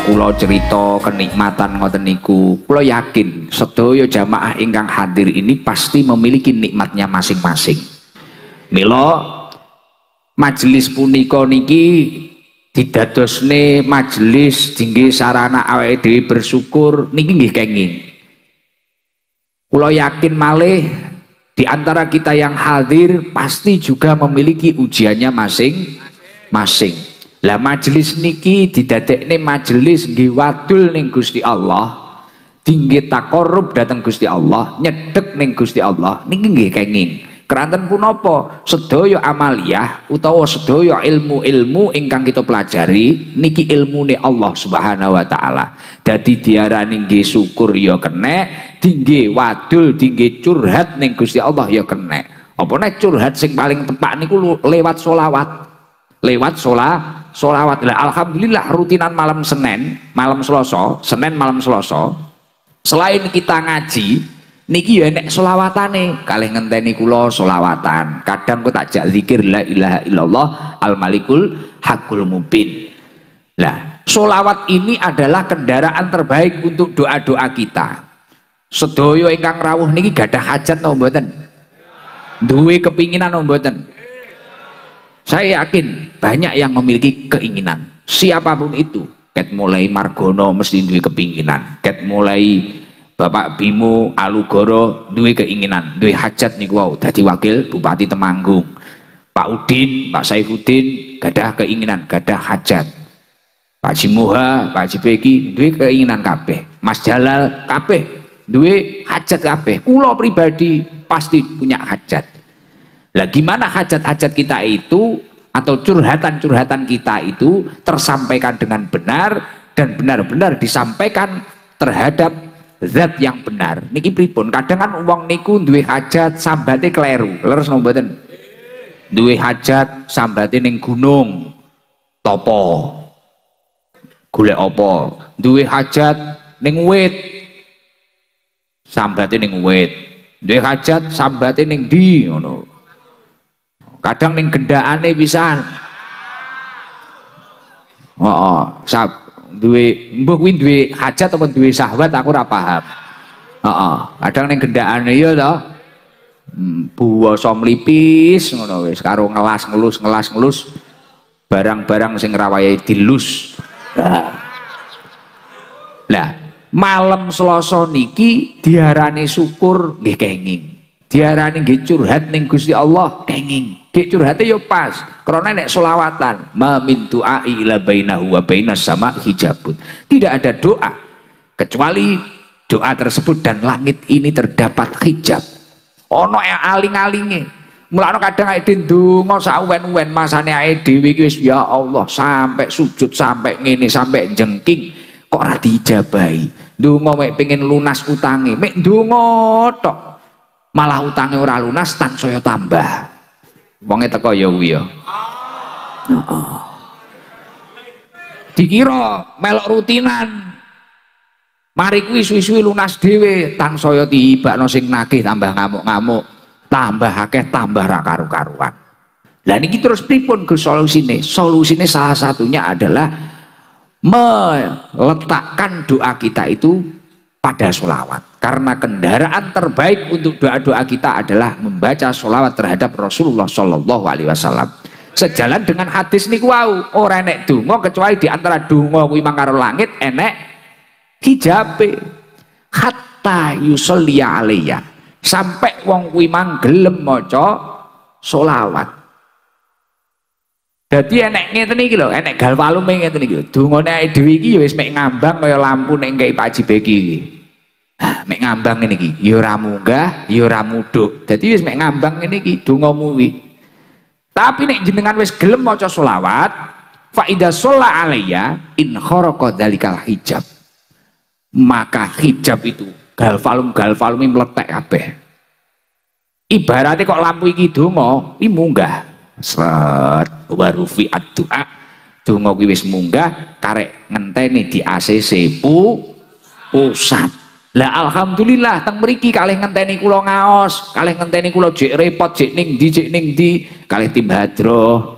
kula cerita kenikmatan ngoten niku, kula yakin sedaya jamaah ingkang hadir ini pasti memiliki nikmatnya masing-masing. Mila majelis punika niki didadosne majelis dingge sarana awake dhewe bersyukur niki nggih kenging. Kula yakin malih di antara kita yang hadir pasti juga memiliki ujiannya masing-masing. Lah majelis niki didadekne majelis nggih wadul ning Gusti Allah, tinggi takorup dateng Gusti Allah, nyedek ning Gusti Allah niki nggih kenging. Keranten punapa sedaya amaliyah utawa sedaya ilmu-ilmu ingkang kita pelajari niki ilmune Allah Subhanahu wa taala. Dadi diarani nggih syukur ya kenek, tinggi wadul, tinggi curhat ning Gusti Allah ya kenek. Apa nek curhat sing paling tepat niku lewat sholawat. Lewat sholawat. Lah alhamdulillah rutinan malam Senin, malam Selasa, Senin malam Selasa. Selain kita ngaji niki ya nek sholawatane kalih ngenteni kula sholawatan. Kadang kok tak jak zikir la ilaha illallah al malikul hakul mubin. Lah sholawat ini adalah kendaraan terbaik untuk doa-doa kita. Sedaya ingkang rawuh niki gadah hajat napa mboten? Duwe kepinginan napa mboten? Saya yakin banyak yang memiliki keinginan. Siapapun itu, ket mulai Margono mesti duwe kepinginan, ket mulai Bapak Bimo Alugoro duwe keinginan, duwe hajat niku wau dadi wakil Bupati Temanggung. Pak Udin, Pak Saifuddin gadah keinginan, gadah hajat. Pak Jimuha, Pak Jibeki duwe keinginan kabeh. Mas Jalal kabeh duwe hajat kabeh. Kula pribadi pasti punya hajat. Lah gimana hajat-hajat kita itu atau curhatan-curhatan kita itu tersampaikan dengan benar dan benar-benar disampaikan terhadap zat yang benar. Niki pripun? Kadang kan wong niku duwe hajat sambate kleru. Leres napa mboten? Duwe hajat sambate ning gunung topo. Golek apa? Duwe hajat ning wit. Sambate ning wit. Duwe hajat sambate ning ndi ngono. Kadang ning gendakane pisan. Duwe mbok kuwi duwe hajat apa duwe syahwat aku ora paham. Kadang ning gendakane ya to. Buwasa mlipis ngono wis karo ngelas-ngelus barang-barang sing rawayahe dilus. Lah, malam Selasa niki diarani syukur nggih kenging. Diarani nggih curhat ning Gusti Allah kenging. Nggih curhate ya pas. Karena nek selawatan, ma min du'ai ila bainahu wa bainas sama hijabun. Tidak ada doa kecuali doa tersebut dan langit ini terdapat hijab. Ono yang aling-alinge. Mulane kadang nek ndonga sak uwen-uwen masane ae dhewe iki wis ya Allah sampai sujud sampai ngene sampai jengking kok ora diijabahi. Ndonga mek pengen lunas utange, mek ndonga tok. Malah utange ora lunas tansaya tambah. Wonge teko ya kuwi ya. Dikira melok rutinan. Mari kuwi suwi-suwi lunas dhewe, tansaya tibakno sing nagih tambah ngamuk-ngamuk, tambah akeh tambah ra karu-karuan. Lah niki terus pripun Gus solusine? Solusine salah satunya adalah meletakkan doa kita itu pada sholawat. Karena kendaraan terbaik untuk doa-doa kita adalah membaca sholawat terhadap Rasulullah Shallallahu Alaihi Wasallam. Sejalan dengan hadis niku wau, ora enek donga kecuali di antara donga kuwi mangkaro langit enek hijabe. Hatta yusolli alaiya, sampai wong kuwi mang gelem maca sholawat. Dadi enek ngeten iki lho, enek galwalume ngeten iki lho. Dongane dhewe iki ya wis mek ngambang kaya lampu nek nggae Pak Jibeki iki. Mek ngambang ngene iki, ya ora munggah, ya ora mudhuk. Dadi wis mek ngambang ngene iki dongamu kuwi. Tapi nek jenengan wis gelem maca sholawat, fa idza shalla alayya in kharaqa dzalikal hijab. Maka hijab itu galvalum meletek kabeh. Ibaratnya kok lampu iki donga, iki munggah. Sret warufi ad-du'a. Donga kuwi wis munggah, karek ngenteni di ACC pusat. Lah alhamdulillah teng mriki kalih ngenteni kula ngaos, kalih ngenteni kula jek repot jek ning ndi kalih tim hadroh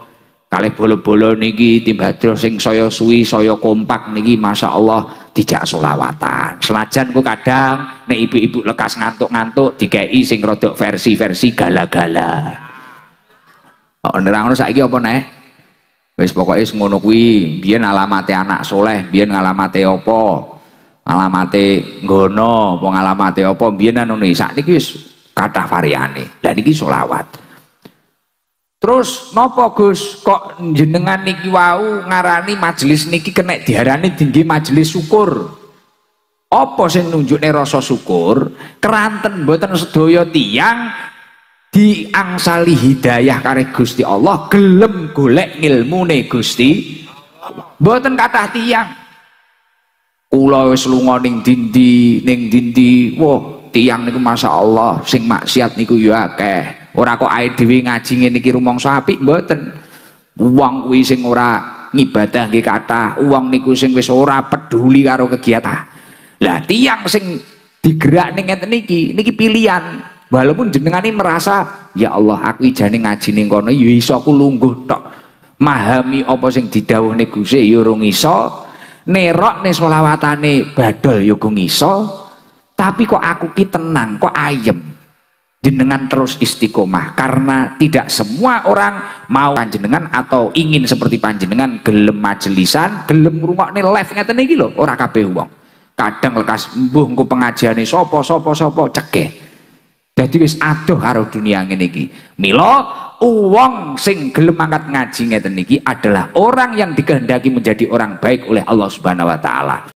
Kalih bolo-bolo niki timbadro sing saya suwi saya kompak niki Masya Allah dijak solawatan. Senajan ku kadang nek ibu-ibu lekas ngantuk-ngantuk dikei sing rodok versi-versi gala-gala. Kok nerangno saiki apa neh? Wis pokoke ngono kuwi, biyen alamate anak soleh, biyen alamate apa? Alamate nggono, apa alamate apa? Biyen anu niki sakniki wis kathah variane. Lah niki selawat. Terus napa Gus kok jenengan niki wau ngarani majelis niki kena diarani tinggi majelis syukur? Apa sing nunjukne rasa syukur? Keranten mboten sedaya tiyang diangsali hidayah kare Gusti Allah gelem golek ilmune Gusti mboten kathah tiyang. Kula wis lunga ning dindi wah tiyang niku masyaallah sing maksiat niku ya akeh. Ora kok ae dhewe ngaji ngene iki rumangsa apik mboten. Wong kuwi sing ora ngibadah nggih kathah, wong niku sing wis ora peduli karo kegiatan. Lah tiyang sing digerak ning ngeten niki pilihan. Walaupun jenengan ini merasa ya Allah aku jane ngaji ning kono ya iso aku lungguh tok. Mahami apa sing didhawuhne Gusti ya urung iso. Nerokne selawatane badol ya gung iso. Tapi kok aku ki tenang, kok ayem. Jenengan terus istiqomah karena tidak semua orang mau panjenengan atau ingin seperti panjenengan gelem majelisan, gelem ngrungokne live ngeten iki lho, ora kabeh wong. Kadang lekas mbuh engko pengajiane sapa cekeh. Dadi wis adoh karo dunia ngene iki. Mila wong sing gelem angkat ngaji ngeten iki adalah orang yang dikehendaki menjadi orang baik oleh Allah Subhanahu wa taala.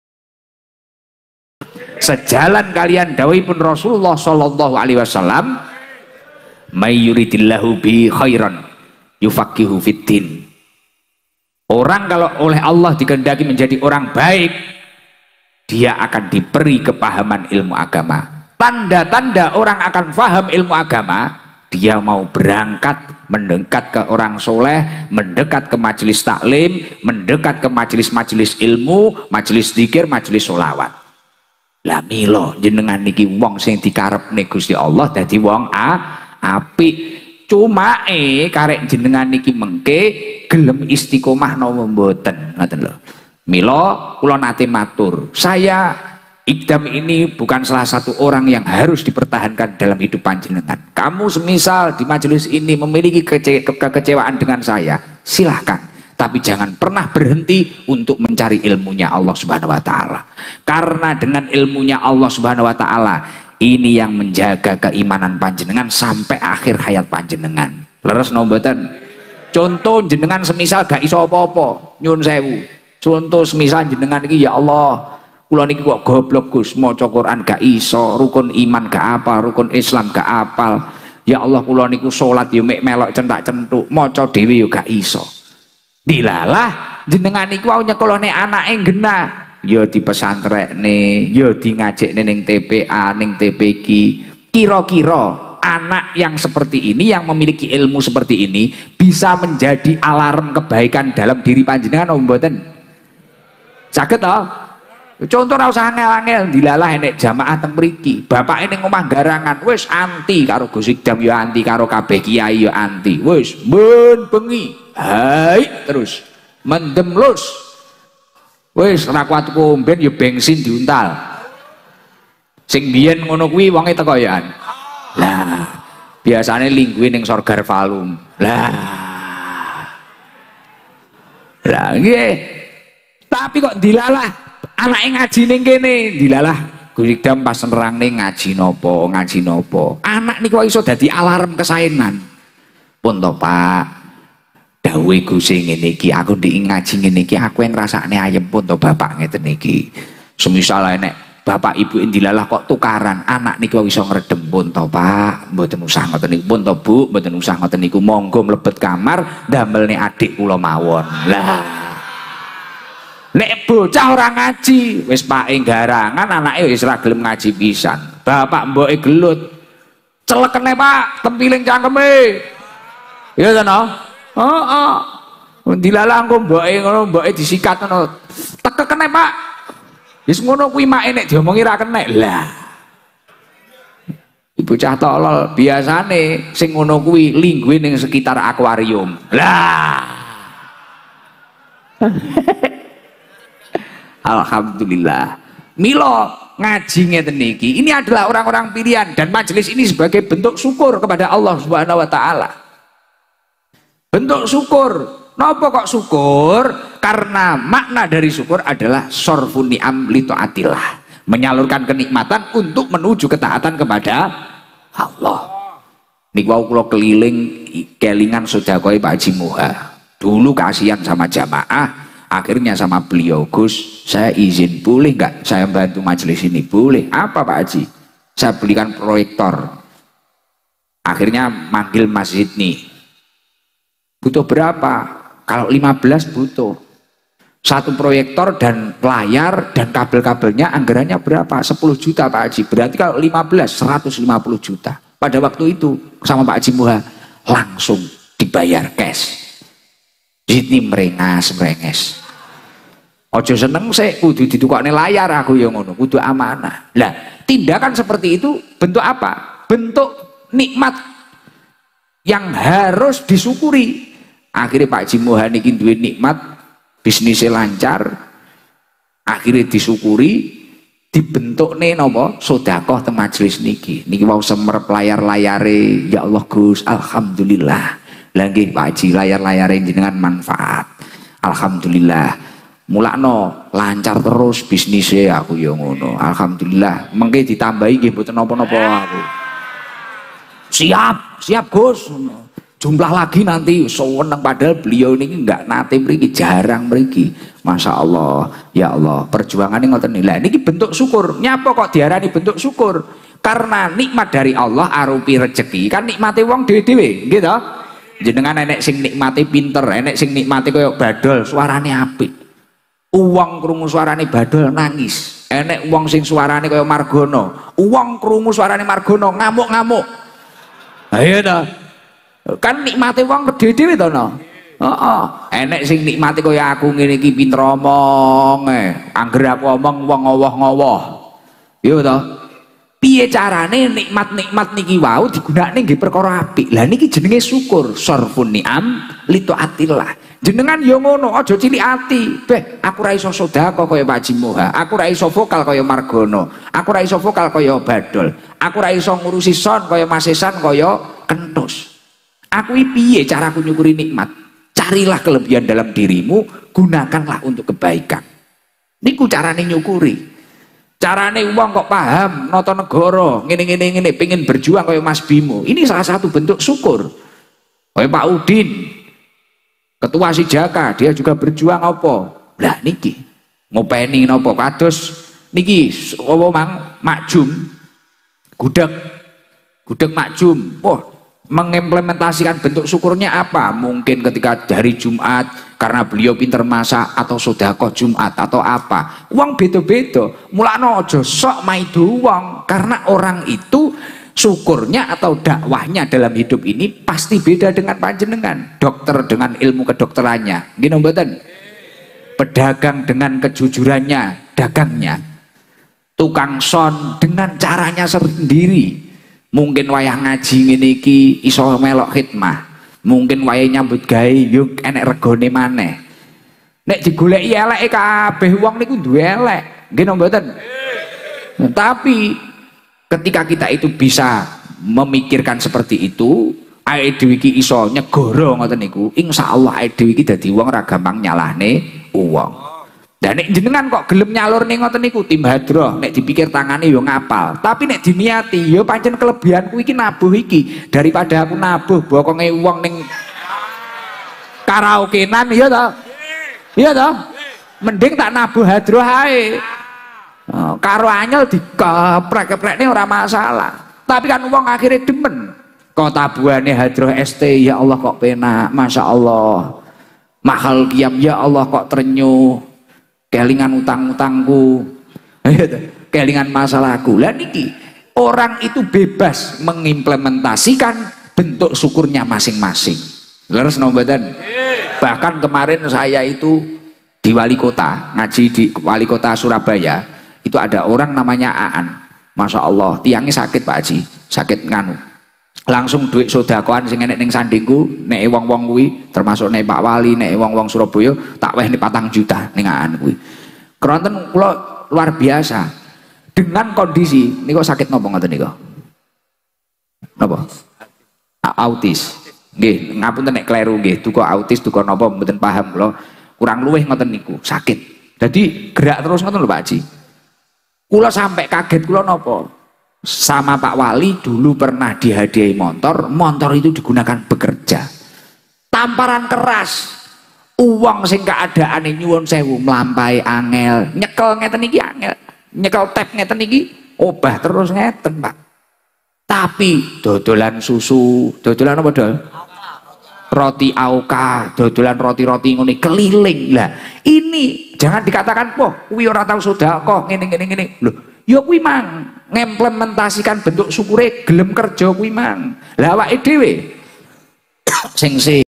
Sejalan kalian dawuhipun Rasulullah sallallahu alaihi wasallam, may yuridillahu bi khairan yufaqihu fiddin. Orang kalau oleh Allah dikehendaki menjadi orang baik, dia akan diberi kepahaman ilmu agama. Tanda-tanda orang akan paham ilmu agama, dia mau berangkat mendekat ke orang soleh, mendekat ke majelis taklim, mendekat ke majelis-majelis ilmu, majelis zikir, majelis sholawat. Lah mila jenengan niki wong sing dikarepne Gusti Allah dadi wong apik. Cuma karek jenengan niki mengke gelem istiqomah napa mboten ngoten lho. Mila kula nate matur, saya Ikdam ini bukan salah satu orang yang harus dipertahankan dalam hidup panjenengan. Kamu semisal di majelis ini memiliki kekecewaan dengan saya, silahkan. Tapi jangan pernah berhenti untuk mencari ilmunya Allah Subhanahu wa taala. Karena dengan ilmunya Allah Subhanahu wa taala ini yang menjaga keimanan panjenengan sampai akhir hayat panjenengan. Leres nomboten. Contoh jenengan semisal gak iso apa-apa, nyun sewu. Contoh semisal jenengan iki ya Allah, kula niki kok goblok Gus, maca Quran gak iso, rukun iman gak apal, rukun Islam gak apal. Ya Allah kula niku salat yo mek melok centak-centuk, maca dhewe yo gak iso. Dilalah jenengan niku wau nyekolone anake genah, ya di pesantrekne, ya di ngajekne ning TPA, ning TPQ. Kira-kira anak yang seperti ini, yang memiliki ilmu seperti ini, bisa menjadi alarm kebaikan dalam diri panjenengan om mboten? Saged toh? Contoh ra usah angel-angel, dilalah enek jamaah teng mriki, bapake ning omah garangan, wis anti karo Gus Ikdam ya anti karo kabeh kiai ya anti. Wis ben bengi, hai terus mendem lus. Wis ora kuat komben ya bensin diuntal. Sing biyen ngono kuwi wonge teko ya. Lah, biasane lingguhe ning Sorgar Valum. Lah nggih. Tapi kok dilalah anake ngaji ning kene, dilalah Gus Ikdam pas nerang ning ngaji nopo. Anak niku iso dadi alarm kesaenan. Pun to, Pak. Dawuhe Gus ngene iki, aku ndek ngaji ngene iki, aku yang ngrasakne ayem pun to Bapak ngeten iki. Semisal enek Bapak Ibu indilalah kok tukaran, anak niku iso ngredem pun to, Pak. Mboten usah ngoten niku, pun to Bu, mboten usah ngoten niku. Monggo mlebet kamar damelne adik kula mawon. Lah nek bocah ora ngaji, wis pake garangan anake wis ora gelem ngaji pisan. Bapak mboke gelut. Celekene Pak, tempiling cangkeme. Ya to no? Heeh. Dilalah engko mboke ngono, mboke disikat ngono. Tekekene Pak. Wis ngono kuwi make nek diomongi ra kenek. Lah. Ibu cah tolol biasane sing ngono kuwi lingguhe ning sekitar akuarium. Lah. Alhamdulillah. Milo ngaji ngeten niki, ini adalah orang-orang pilihan dan majelis ini sebagai bentuk syukur kepada Allah Subhanahu wa taala. Bentuk syukur. Napa kok syukur? Karena makna dari syukur adalah sorfun ni'am li taatillah, menyalurkan kenikmatan untuk menuju ketaatan kepada Allah. Niku wau kula keliling kelingan sedekah Pak Haji Muha. Dulu kasihan sama jamaah, akhirnya sama beliau, Gus, saya izin boleh nggak saya bantu majelis ini? Boleh. Apa Pak Haji? Saya belikan proyektor. Akhirnya manggil Mas Sidni. Butuh berapa? Kalau 15 butuh. Satu proyektor dan layar dan kabel-kabelnya anggarannya berapa? 10 juta Pak Haji. Berarti kalau 15 150 juta. Pada waktu itu sama Pak Haji Muha langsung dibayar cash. Sidni merenges. Ojo seneng saya kudu ditukokne layar, aku yang ngono, kudu amanah. Lah, tindakan seperti itu bentuk apa? Bentuk nikmat yang harus disyukuri. Akhirnya Pak Haji Muha niki duwe nikmat, bisnisnya lancar, akhirnya disyukuri, dibentukne napa? Sedekah teng majelis niki. Niki wau semerep layar-layare, ya Allah Gus, alhamdulillah. Lah nggih Pak Haji, layar-layare jenengan manfaat. Alhamdulillah. Mulakno lancar terus bisnisnya, aku ya ngono. Alhamdulillah. Mengke ditambahi nggih mboten napa-napa aku. Siap Gus. Jumlah lagi nanti seneng, padahal beliau ini enggak nate mriki, jarang mriki. Masya Allah, ya Allah, perjuangannya ngoten nilai. Ini bentuk syukur. Nyapa kok diarani bentuk syukur? Karena nikmat dari Allah arupi rezeki. Kan nikmati wong dhewe-dhewe, gitu. Jenengan enek sing nikmati pinter, enek sing nikmati koyo badol, suarane apik. Uang krungu suarane badol nangis. Enek wong sing suarane koyo Margono. Uang krungu suarane Margono ngamuk-ngamuk. Ayo dah. Kan nikmati wong dhewe-dhewe to no. Heeh. Enek sing nikmati kaya aku ngene iki pinter omong, angger aku omong wong ngowoh-ngowoh. Yo to. Piye carane nikmat-nikmat niki wau digunakne nggih perkara apik. Lah niki jenenge syukur, sarfun ni'am li taatillah. Jenengan yo ngono, aja cilik ati. Beh, aku ra iso sedekah kaya Pak Haji Muha. Aku ra iso vokal kaya Margono. Aku ra iso vokal kaya Badol. Aku ra iso ngurusi son kaya Mas Esan kaya Kentus. Aku piye caraku nyukuri nikmat? Carilah kelebihan dalam dirimu, gunakanlah untuk kebaikan. Niku carane nyukuri. Carane uang kok paham nata negara, ngene pengen berjuang kaya Mas Bimo. Ini salah satu bentuk syukur. Kaya Pak Udin, ketua Sijaka, dia juga berjuang apa? Lah niki ngopeni napa kados niki apa mang makjum gudeg makjum. Mengimplementasikan bentuk syukurnya apa? Mungkin ketika hari Jumat karena beliau pinter masak, atau sedekah Jumat atau apa. Uang beda-beda. Mulakno aja sok maido wong, karena orang itu syukurnya atau dakwahnya dalam hidup ini pasti beda dengan panjenengan. Dokter dengan ilmu kedokterannya, nggih mboten? Pedagang dengan kejujurannya dagangnya. Tukang son dengan caranya sendiri. Mungkin wayah ngaji ngene iki iso melok khidmah. Mungkin wayah nyambut gawe yo enek regane maneh. Nek digoleki eleke kabeh wong niku duwe elek, nggih mboten? Tapi ketika kita itu bisa memikirkan seperti itu, awake dhewe iki iso nyegoro ngoten niku, insyaallah awake dhewe iki dadi wong ora gampang nyalahne wong. Dan nek jenengan kok gelem nyalur ning ngoten niku tim hadroh, nek dipikir tangane yo ngapal, tapi nek diniati yo pancen kelebihanku iki nabuh iki, daripada aku nabuh bokonge wong ning karaokenan ya to. Iya to? Mending tak nabuh hadroh ae. Karo anyel dikeprek-keprekne ora masalah. Tapi kan wong akhirnya demen. Kok tabuhane hadroh ST, ya Allah kok penak, Masya Allah. Mahal kiam, ya Allah kok terenyuh. Kelingan utang-utangku, kelingan masalahku. Lah niki orang itu bebas mengimplementasikan bentuk syukurnya masing-masing. Leres nombodan. Bahkan kemarin saya itu di wali kota, ngaji di wali kota Surabaya, itu ada orang namanya Aan. Masya Allah, tiangnya sakit Pak Haji, sakit nganu, langsung duit sedekahan sing enek ning sandingku nek wong-wong kuwi termasuk nek Pak Wali nek wong-wong Surabaya tak wehne 4 juta ning aan kuwi. Kronten kula luar biasa dengan kondisi niku sakit napa ngoten niku? Napa? Autis. Nggih, ngapunten nek kleru nggih, duka autis duka napa mboten paham kula. Kurang luweh ngoten niku, sakit. Jadi gerak terus ngoten lho Pak Haji. Kula sampai kaget kula napa? Sama Pak Wali dulu pernah dihadiahi motor itu digunakan bekerja. Tamparan keras, uang sing keadaane nyuwun sewu mlampahi angel, nyekel ngeten iki angel, nyekel tap ngeten iki obah terus ngeten Pak. Tapi dodolan susu, dodolan apa dol? Roti auka, dodolan roti-roti ngene keliling lah. Ini jangan dikatakan poh kuwi ora tau sedekah ngene. Lho, ya kuwi mang ngimplementasikan bentuk syukure gelem kerja kuwi mang. Lah awake dhewe sing